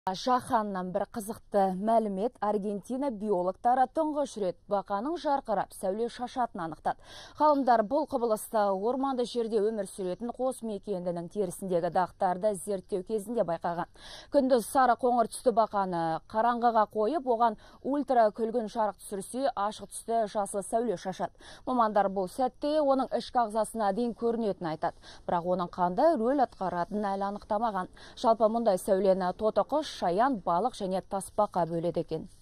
Жаһаннан бір қызықты мәлімет: Аргентина биологтары тұңғыш рет бақаның жарқырап сәуле шашатын анықтады. Ғалымдар бұл құбылысты орманды жерде өмір сүретін қос мекендінің терісіндегі дақтарды зерттеу кезінде байқаған. Күндіз сары қоңыр түсті бақаны қараңғыға қойып, оған ультра күлгін жарық түсірсе, ашық түсті жасыл сәуле шашады. Мамандар бұл сәтте оның ішкі ағзасына дейін көрінетінін айтады. Бірақ оның қандай рөл атқаратынын әлі анықтамаған. Жалпы мұндай сәулені тотықұс, шаян, балық және тасбақа бөледі екен.